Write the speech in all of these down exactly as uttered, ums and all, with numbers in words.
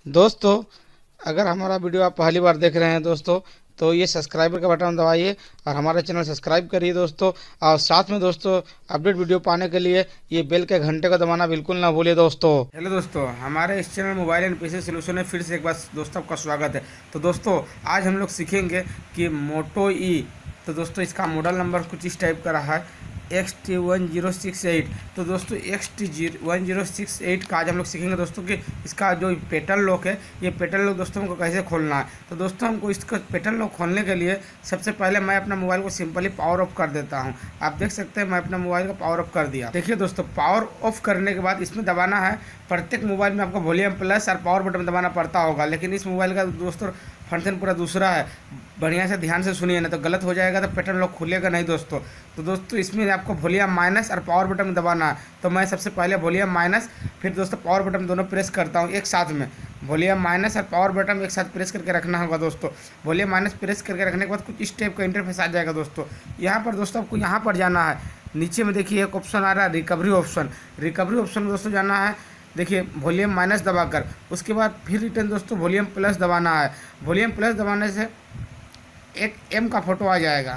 दोस्तों, अगर हमारा वीडियो आप पहली बार देख रहे हैं दोस्तों, तो ये सब्सक्राइबर का बटन दबाइए और हमारा चैनल सब्सक्राइब करिए दोस्तों। और साथ में दोस्तों, अपडेट वीडियो पाने के लिए ये बेल के घंटे को दबाना बिल्कुल ना भूलिए दोस्तों। हेलो दोस्तों, हमारे इस channel mobile and PC solution में फिर से एक बार दोस्तों आपका स्वागत है। तो दोस्तों, आज हम लोग सीखेंगे कि मोटो ई, तो दोस्तों इसका मॉडल नंबर कुछ इस टाइप का रहा है X T one zero six eight. तो दोस्तों X T G one zero six eight का आज हम लोग सीखेंगे दोस्तों कि इसका जो पेटल लॉक है, ये पेटल लॉक दोस्तों हमको कैसे खोलना है। तो दोस्तों हमको इसका पेटल लॉक खोलने के लिए सबसे पहले मैं अपना मोबाइल को सिंपली पावर ऑफ कर देता हूँ। आप देख सकते हैं मैं अपना मोबाइल का पावर ऑफ कर दिया। देखिए दोस्तों, पावर ऑफ करने के बाद इसमें दबाना है, प्रत्येक मोबाइल में आपको वॉल्यूम प्लस और पावर बटन दबाना पड़ता होगा, लेकिन इस मोबाइल का दोस्तों फंक्शन पूरा दूसरा है। बढ़िया से ध्यान से सुनिए, ना तो गलत हो जाएगा, तो पैटर्न लॉक खुलेगा नहीं दोस्तों। तो दोस्तों इसमें आपको वॉल्यूम माइनस और पावर बटन दबाना है। तो मैं सबसे पहले वॉल्यूम माइनस, फिर दोस्तों पावर बटन दोनों प्रेस करता हूँ एक साथ में। वॉल्यूम माइनस और पावर बटन एक साथ प्रेस करके रखना होगा दोस्तों। वॉल्यूम माइनस प्रेस करके रखने के बाद कुछ इस टाइप का इंटरफेस आ जाएगा दोस्तों। यहाँ पर दोस्तों आपको यहाँ पर जाना है, नीचे में देखिए एक ऑप्शन आ रहा है रिकवरी ऑप्शन। रिकवरी ऑप्शन में दोस्तों जाना है, देखिए वॉल्यूम माइनस दबाकर, उसके बाद फिर रिटर्न दोस्तों वॉल्यूम प्लस दबाना है। वॉल्यूम प्लस दबाने से एक एम का फोटो आ जाएगा।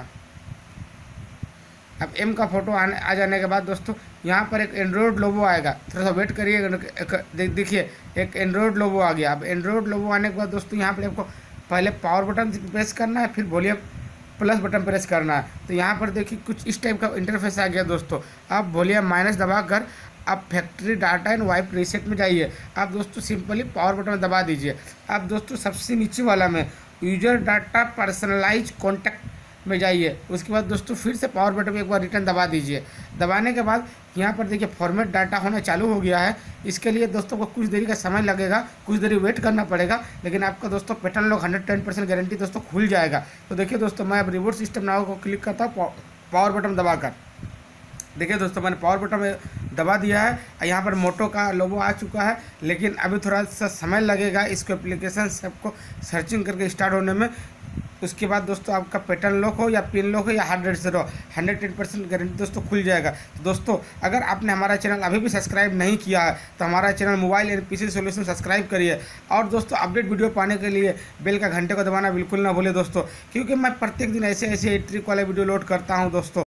अब एम का फोटो आने आ जाने के बाद दोस्तों यहाँ पर एक एंड्रॉयड लोगो आएगा, थोड़ा सा वेट करिए। देखिए एक एंड्रॉयड लोगो आ गया। अब एंड्रॉयड लोगो आने के बाद दोस्तों यहाँ पर आपको पहले पावर बटन प्रेस करना है, फिर वॉल्यूम प्लस बटन प्रेस करना है। तो यहाँ पर देखिए कुछ इस टाइप का इंटरफेस आ गया दोस्तों। अब वॉल्यूम माइनस दबाकर आप factory data and wipe reset में जाइए। आप दोस्तों सिंपली पावर बटन दबा दीजिए। आप दोस्तों सबसे नीचे वाला में यूजर डाटा पर्सनलाइज कॉन्टैक्ट में जाइए। उसके बाद दोस्तों फिर से पावर बटन में एक बार रिटर्न दबा दीजिए। दबाने के बाद यहाँ पर देखिए फॉर्मेट डाटा होना चालू हो गया है। इसके लिए दोस्तों को कुछ देरी का समय लगेगा, कुछ देरी वेट करना पड़ेगा, लेकिन आपका दोस्तों pattern lock hundred ten percent guarantee दोस्तों खुल जाएगा। तो देखिए दोस्तों, मैं अब रिवोट सिस्टम नाउ को क्लिक करता हूँ पावर बटन दबाकर। देखिए दोस्तों, मैंने पावर बटन में दबा दिया है। यहाँ पर मोटो का लोगो आ चुका है, लेकिन अभी थोड़ा सा समय लगेगा इसको एप्लीकेशन सबको सर्चिंग करके स्टार्ट होने में। उसके बाद दोस्तों आपका पैटर्न लॉक हो या पिन लॉक हो या हार्ड ड्राइव से हो, हंड्रेड टेन परसेंट गारंटी दोस्तों खुल जाएगा। तो दोस्तों, अगर आपने हमारा चैनल अभी भी सब्सक्राइब नहीं किया है तो हमारा channel mobile and PC solution subscribe करिए। और दोस्तों अपडेट वीडियो पाने के लिए बेल का घंटे को दबाना बिल्कुल ना भूले दोस्तों, क्योंकि मैं प्रत्येक दिन ऐसे ऐसे ट्रिक वाले वीडियो लोड करता हूँ दोस्तों।